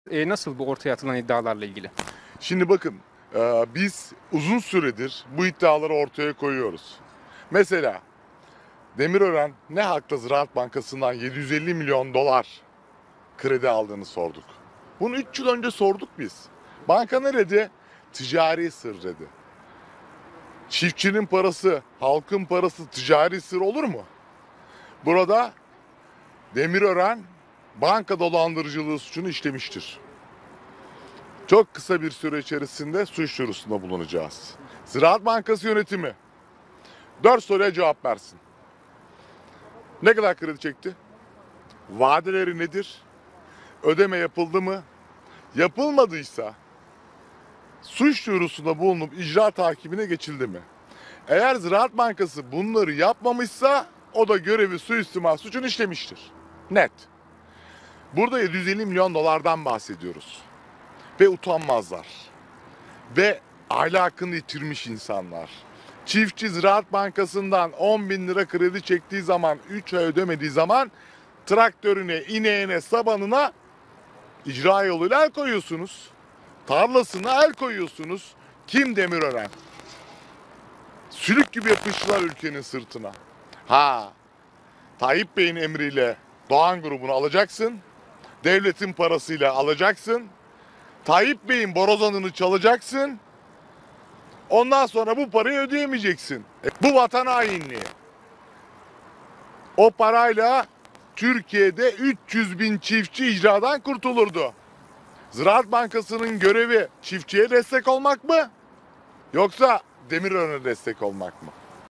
Nasıl bu ortaya atılan iddialarla ilgili? Şimdi bakın, biz uzun süredir bu iddiaları ortaya koyuyoruz. Mesela Demirören ne hakla Ziraat Bankası'ndan 750 milyon dolar kredi aldığını sorduk. Bunu 3 yıl önce sorduk biz. Banka ne dedi? Ticari sır dedi. Çiftçinin parası, halkın parası ticari sır olur mu? Burada Demirören banka dolandırıcılığı suçunu işlemiştir. Çok kısa bir süre içerisinde suç duyurusunda bulunacağız. Ziraat Bankası yönetimi 4 soruya cevap versin. Ne kadar kredi çekti? Vadeleri nedir? Ödeme yapıldı mı? Yapılmadıysa suç duyurusunda bulunup icra takibine geçildi mi? Eğer Ziraat Bankası bunları yapmamışsa o da görevi suistimal suçunu işlemiştir. Net. Burada 750 milyon dolardan bahsediyoruz. Ve utanmazlar. Ve ahlakını yitirmiş insanlar. Çiftçi Ziraat Bankası'ndan 10 bin lira kredi çektiği zaman 3 ay ödemediği zaman traktörüne, ineğine, sabanına icra yoluyla el koyuyorsunuz. Tarlasına el koyuyorsunuz. Kim? Demirören. Sülük gibi yapıştılar ülkenin sırtına. Tayyip Bey'in emriyle Doğan grubunu alacaksın. Devletin parasıyla alacaksın. Tayyip Bey'in borazanını çalacaksın. Ondan sonra bu parayı ödeyemeyeceksin. Bu vatan hainliği. O parayla Türkiye'de 300 bin çiftçi icradan kurtulurdu. Ziraat Bankası'nın görevi çiftçiye destek olmak mı? Yoksa Demirören'e destek olmak mı?